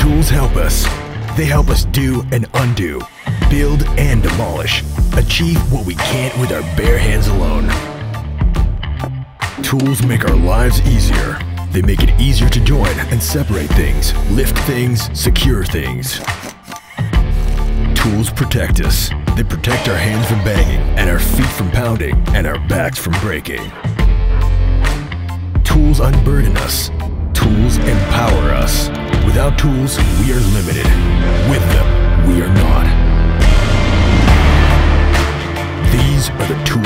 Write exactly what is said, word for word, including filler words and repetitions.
Tools help us. They help us do and undo, build and demolish, achieve what we can't with our bare hands alone. Tools make our lives easier. They make it easier to join and separate things, lift things, secure things. Tools protect us. They protect our hands from banging, and our feet from pounding, and our backs from breaking. Tools unburden us. Tools empower us. Without tools, we are limited. With them, we are not. These are the tools